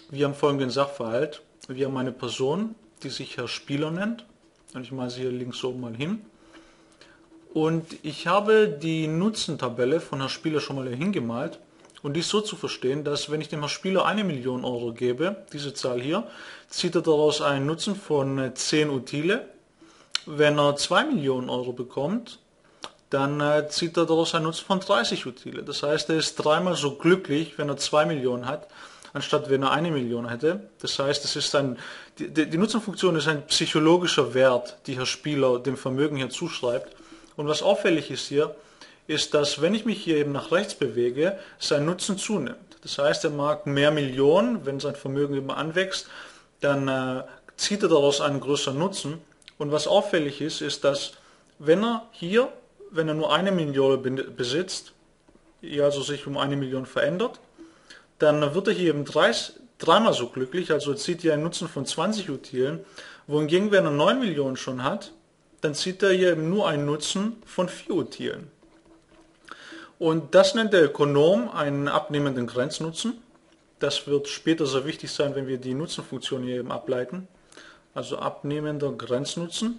Wir haben folgenden Sachverhalt. Wir haben eine Person, die sich Herr Spieler nennt. Und ich mache sie hier links oben mal hin. Und ich habe die Nutzentabelle von Herr Spieler schon mal hier hingemalt. Und die ist so zu verstehen, dass wenn ich dem Herr Spieler 1.000.000 Euro gebe, diese Zahl hier, zieht er daraus einen Nutzen von 10 Utile. Wenn er 2.000.000 Euro bekommt, dann zieht er daraus einen Nutzen von 30 Utile. Das heißt, er ist dreimal so glücklich, wenn er 2 Millionen hat, anstatt wenn er 1.000.000 hätte. Das heißt, es ist die Nutzenfunktion ist ein psychologischer Wert, die Herr Spieler dem Vermögen hier zuschreibt. Und was auffällig ist hier, ist, dass wenn ich mich hier eben nach rechts bewege, sein Nutzen zunimmt. Das heißt, er mag mehr Millionen, wenn sein Vermögen eben anwächst, dann zieht er daraus einen größeren Nutzen. Und was auffällig ist, ist, dass wenn er nur 1.000.000 besitzt, hier also sich um 1.000.000 verändert, dann wird er hier eben dreimal so glücklich, also zieht er einen Nutzen von 20 Utilen, wohingegen wenn er 9.000.000 schon hat, dann zieht er hier eben nur einen Nutzen von 4 Utilen. Und das nennt der Ökonom einen abnehmenden Grenznutzen. Das wird später sehr wichtig sein, wenn wir die Nutzenfunktion hier eben ableiten. Also abnehmender Grenznutzen.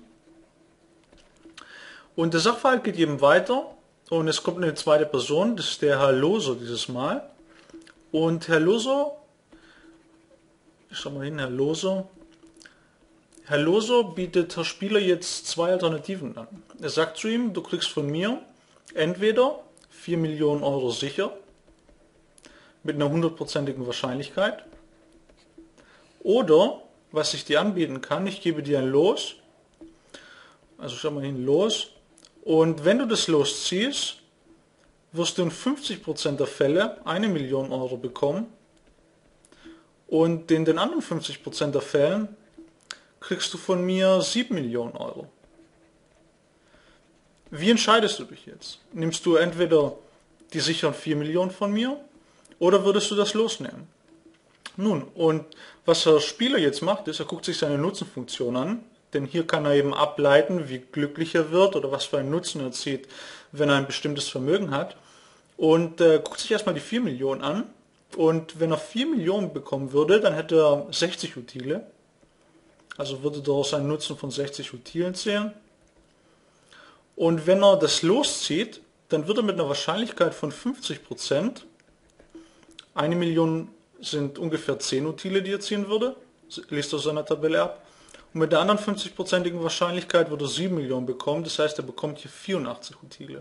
Und der Sachverhalt geht eben weiter und es kommt eine zweite Person, das ist der Herr Loser dieses Mal. Und Herr Loser, ich schau mal hin, Herr Loser bietet Herr Spieler jetzt zwei Alternativen an. Er sagt zu ihm, du kriegst von mir entweder 4.000.000 Euro sicher, mit einer 100%igen Wahrscheinlichkeit, oder, was ich dir anbieten kann, ich gebe dir ein Los, also schau mal hin, Los, und wenn du das Los ziehst, wirst du in 50% der Fälle 1.000.000 Euro bekommen und in den anderen 50% der Fällen kriegst du von mir 7.000.000 Euro. Wie entscheidest du dich jetzt? Nimmst du entweder die sicheren 4.000.000 von mir oder würdest du das Los nehmen? Nun, und was der Spieler jetzt macht, ist, er guckt sich seine Nutzenfunktion an, denn hier kann er eben ableiten, wie glücklich er wird oder was für einen Nutzen er zieht, wenn er ein bestimmtes Vermögen hat. Und guckt sich erstmal die 4.000.000 an. Und wenn er 4.000.000 bekommen würde, dann hätte er 60 Utile. Also würde daraus einen Nutzen von 60 Utilen zählen. Und wenn er das loszieht, dann wird er mit einer Wahrscheinlichkeit von 50%, 1.000.000 sind ungefähr 10 Utile, die er ziehen würde, liest aus seiner Tabelle ab. Und mit der anderen 50%igen Wahrscheinlichkeit würde er 7.000.000 bekommen, das heißt, er bekommt hier 84 Utile.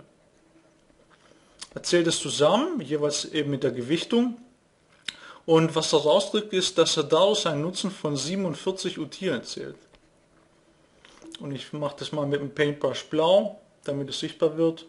Er zählt es zusammen, jeweils eben mit der Gewichtung. Und was er rausdrückt, ist, dass er daraus einen Nutzen von 47 Utilen zählt. Und ich mache das mal mit dem Paintbrush blau, damit es sichtbar wird.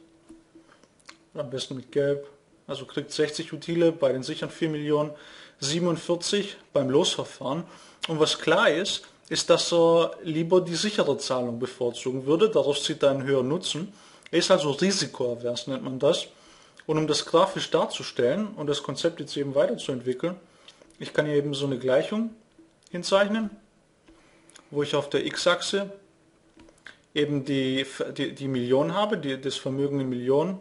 Am besten mit gelb. Also kriegt 60 Utile bei den sicheren 4.000.000, 47 beim Losverfahren. Und was klar ist, dass er lieber die sichere Zahlung bevorzugen würde. Daraus zieht er einen höheren Nutzen. Er ist also risikoavers, nennt man das. Und um das grafisch darzustellen und das Konzept jetzt eben weiterzuentwickeln, ich kann hier eben so eine Gleichung hinzeichnen, wo ich auf der x-Achse eben die Million habe, das Vermögen in Millionen,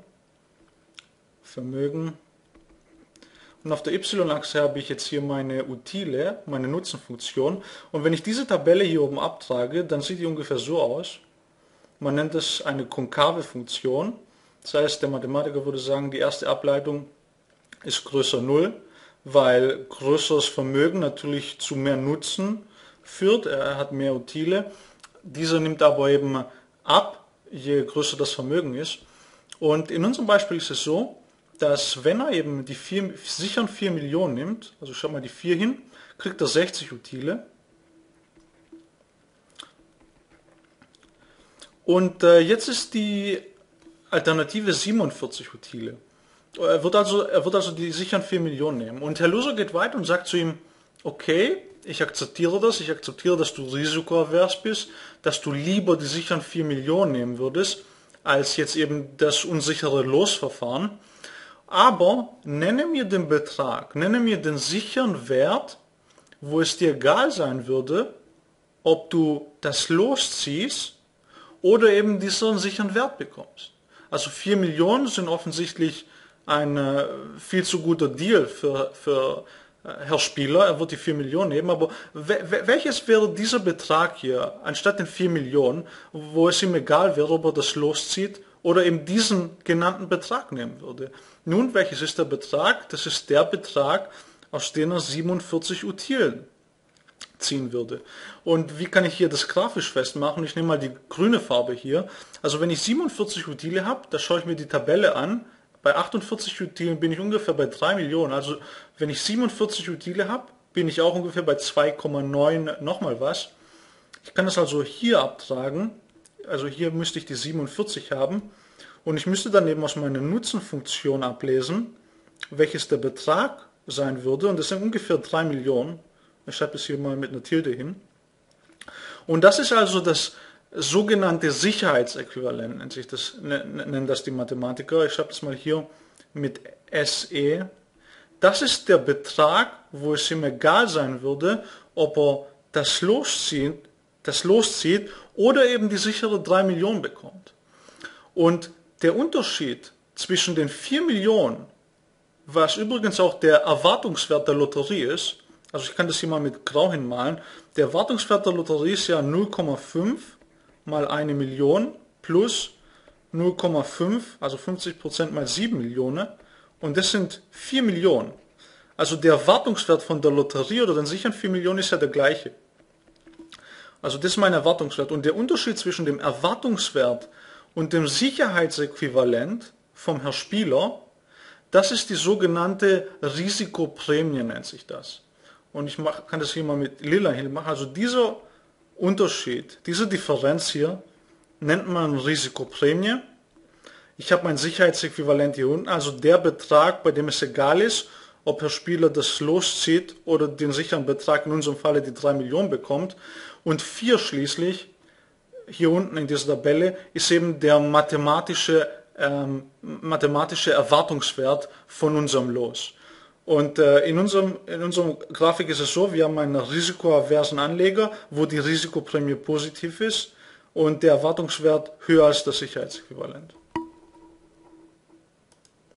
Vermögen. Und auf der y-Achse habe ich jetzt hier meine Utile, meine Nutzenfunktion. Und wenn ich diese Tabelle hier oben abtrage, dann sieht die ungefähr so aus. Man nennt es eine konkave Funktion. Das heißt, der Mathematiker würde sagen, die erste Ableitung ist größer 0, weil größeres Vermögen natürlich zu mehr Nutzen führt. Er hat mehr Utile. Dieser nimmt aber eben ab, je größer das Vermögen ist. Und in unserem Beispiel ist es so, dass wenn er eben die sicheren 4.000.000 nimmt, also schau mal die 4 hin, kriegt er 60 Utile. Und jetzt ist die Alternative 47 Utile. Er wird also die sicheren 4.000.000 nehmen. Und Herr Loser geht weiter und sagt zu ihm, okay, ich akzeptiere, dass du risikoavers bist, dass du lieber die sicheren 4.000.000 nehmen würdest, als jetzt eben das unsichere Losverfahren. Aber nenne mir den Betrag, nenne mir den sicheren Wert, wo es dir egal sein würde, ob du das losziehst oder eben diesen sicheren Wert bekommst. Also 4.000.000 sind offensichtlich ein viel zu guter Deal für Herr Spieler, er wird die 4 Millionen nehmen, aber welches wäre dieser Betrag hier, anstatt den 4 Millionen, wo es ihm egal wäre, ob er das loszieht oder eben diesen genannten Betrag nehmen würde? Nun, welches ist der Betrag? Das ist der Betrag, aus dem er 47 Utilen ziehen würde. Und wie kann ich hier das grafisch festmachen? Ich nehme mal die grüne Farbe hier. Also wenn ich 47 Utile habe, da schaue ich mir die Tabelle an. Bei 48 Utilen bin ich ungefähr bei 3 Millionen. Also wenn ich 47 Utile habe, bin ich auch ungefähr bei 2,9 nochmal was. Ich kann das also hier abtragen. Also hier müsste ich die 47 haben. Und ich müsste dann eben aus meiner Nutzenfunktion ablesen, welches der Betrag sein würde. Und das sind ungefähr 3 Millionen. Ich schreibe das hier mal mit einer Tilde hin. Und das ist also das sogenannte Sicherheitsäquivalent, nennen das die Mathematiker. Ich schreibe das mal hier mit SE. Das ist der Betrag, wo es ihm egal sein würde, ob er das loszieht oder eben die sichere 3 Millionen bekommt. Und der Unterschied zwischen den 4 Millionen, was übrigens auch der Erwartungswert der Lotterie ist, also ich kann das hier mal mit Grau hinmalen, der Erwartungswert der Lotterie ist ja 0,5 mal 1 Million plus 0,5, also 50% mal 7 Millionen, und das sind 4 Millionen. Also der Erwartungswert von der Lotterie oder den sicheren 4 Millionen ist ja der gleiche. Also das ist mein Erwartungswert. Und der Unterschied zwischen dem Erwartungswert und dem Sicherheitsäquivalent vom Herr Spieler, das ist die sogenannte Risikoprämie, nennt sich das. Und ich kann das hier mal mit lila hin machen. Also dieser Unterschied, diese Differenz hier, nennt man Risikoprämie. Ich habe mein Sicherheitsäquivalent hier unten, also der Betrag, bei dem es egal ist, ob der Spieler das loszieht oder den sicheren Betrag, in unserem Falle die 3 Millionen bekommt. Und 4 schließlich, hier unten in dieser Tabelle, ist eben der mathematische Erwartungswert von unserem Los. Und in unserem Grafik ist es so, wir haben einen risikoaversen Anleger, wo die Risikoprämie positiv ist und der Erwartungswert höher als das Sicherheitsäquivalent.